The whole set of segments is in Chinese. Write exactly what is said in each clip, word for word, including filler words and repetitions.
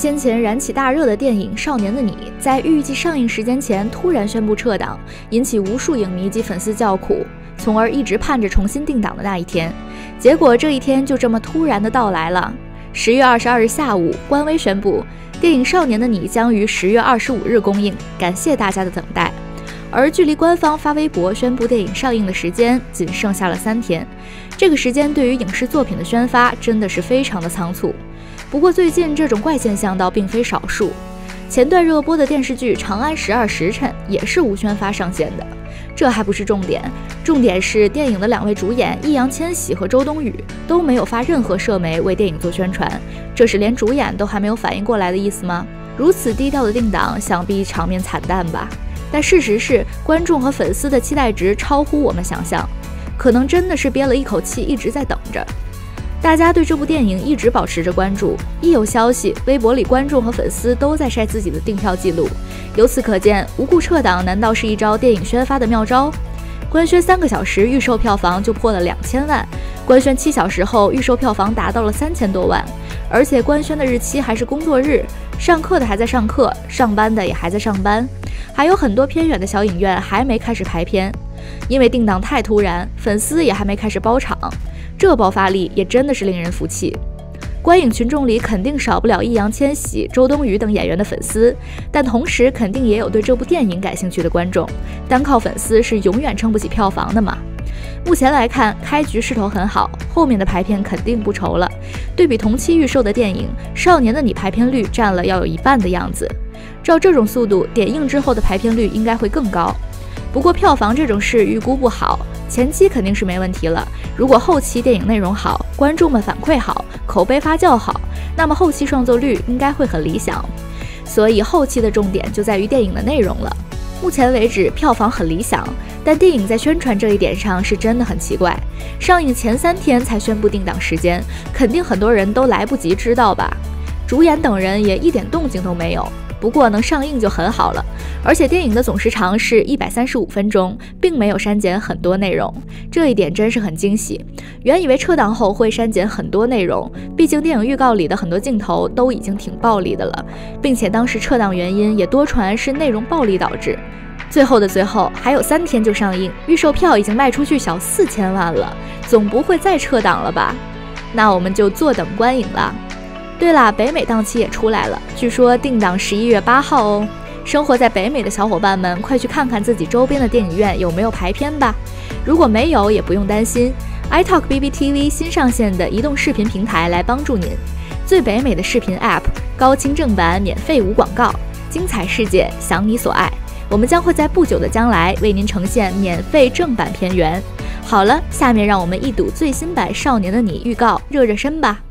先前燃起大热的电影《少年的你》在预计上映时间前突然宣布撤档，引起无数影迷及粉丝叫苦，从而一直盼着重新定档的那一天。结果这一天就这么突然的到来了。十月二十二日下午，官微宣布电影《少年的你》将于十月二十五日公映，感谢大家的等待。而距离官方发微博宣布电影上映的时间仅剩下了三天，这个时间对于影视作品的宣发真的是非常的仓促。不过最近这种怪现象倒并非少数，前段热播的电视剧《长安十二时辰》也是无宣发上线的。这还不是重点，重点是电影的两位主演易烊千玺和周冬雨都没有发任何社媒为电影做宣传，这是连主演都还没有反应过来的意思吗？如此低调的定档，想必场面惨淡吧。但事实是，观众和粉丝的期待值超乎我们想象，可能真的是憋了一口气一直在等着。大家对这部电影一直保持着关注，一有消息，微博里观众和粉丝都在晒自己的订票记录。由此可见，无故撤档难道是一招电影宣发的妙招？官宣三个小时，预售票房就破了两千万；官宣七小时后，预售票房达到了三千多万。而且官宣的日期还是工作日，上课的还在上课，上班的也还在上班，还有很多偏远的小影院还没开始排片。因为定档太突然，粉丝也还没开始包场，这爆发力也真的是令人服气。观影群众里肯定少不了易烊千玺、周冬雨等演员的粉丝，但同时肯定也有对这部电影感兴趣的观众。单靠粉丝是永远撑不起票房的嘛。目前来看，开局势头很好，后面的排片肯定不愁了。对比同期预售的电影《少年的你》，排片率占了要有一半的样子。照这种速度，点映之后的排片率应该会更高。不过票房这种事预估不好，前期肯定是没问题了。如果后期电影内容好，观众们反馈好，口碑发酵好，那么后期创作率应该会很理想。所以后期的重点就在于电影的内容了。目前为止票房很理想，但电影在宣传这一点上是真的很奇怪。上映前三天才宣布定档时间，肯定很多人都来不及知道吧。主演等人也一点动静都没有。不过能上映就很好了，而且电影的总时长是一百三十五分钟，并没有删减很多内容，这一点真是很惊喜。原以为撤档后会删减很多内容，毕竟电影预告里的很多镜头都已经挺暴力的了，并且当时撤档原因也多传是内容暴力导致。最后的最后，还有三天就上映，预售票已经卖出去小四千万了，总不会再撤档了吧？那我们就坐等观影了。对了，北美档期也出来了，据说定档十一月八号哦。生活在北美的小伙伴们，快去看看自己周边的电影院有没有排片吧。如果没有，也不用担心 ，iTalk B B T V 新上线的移动视频平台来帮助您。最北美的视频 App， 高清正版，免费无广告，精彩世界，享你所爱。我们将会在不久的将来为您呈现免费正版片源。好了，下面让我们一睹最新版《少年的你》预告，热热身吧。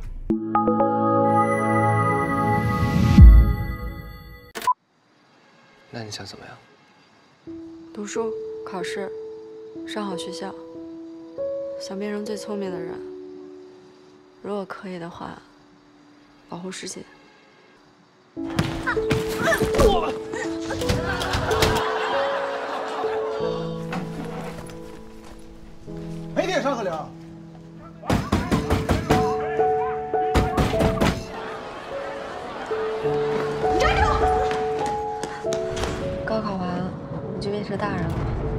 那你想怎么样？ 读书、考试，上好学校，想变成最聪明的人。如果可以的话，保护世界。 没铁上河流。 高考完，我就变成大人了，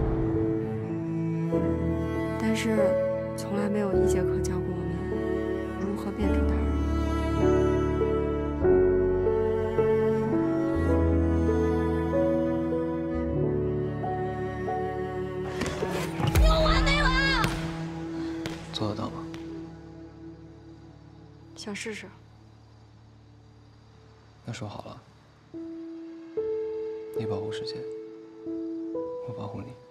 但是从来没有一节课教过我们如何变成大人。 有完没完？ 做得到吗？ 想试试。 那说好了。你保护世界，我保护你。